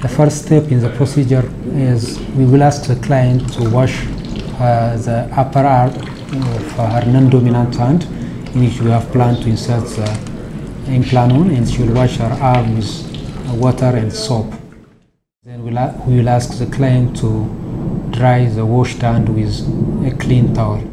The first step in the procedure is we will ask the client to wash the upper arm of her non-dominant hand, in which we have planned to insert the implant on, and she will wash her arm with water and soap. Then we will ask the client to dry the washed hand with a clean towel.